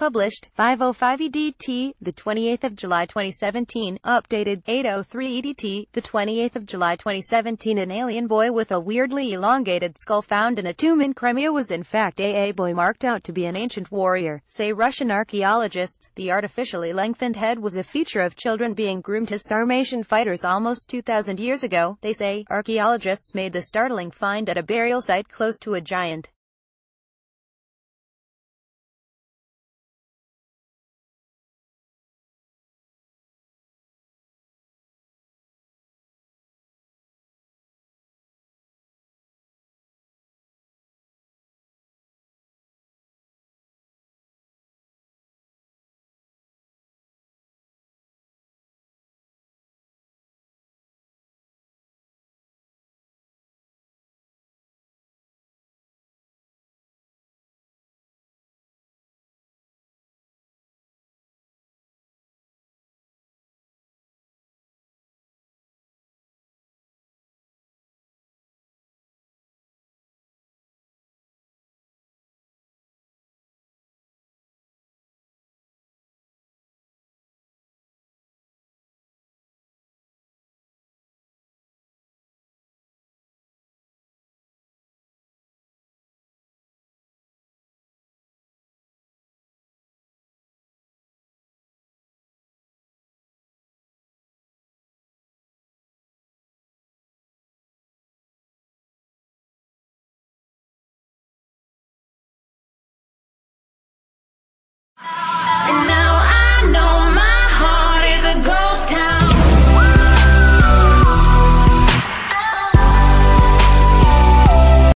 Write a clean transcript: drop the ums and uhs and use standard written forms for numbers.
Published, 5:05 EDT, the 28th of July 2017. Updated, 8:03 EDT, the 28th of July 2017. An alien boy with a weirdly elongated skull found in a tomb in Crimea was in fact a boy marked out to be an ancient warrior, say Russian archaeologists. The artificially lengthened head was a feature of children being groomed as Sarmatian fighters almost 2,000 years ago, they say. Archaeologists made the startling find at a burial site close to a giant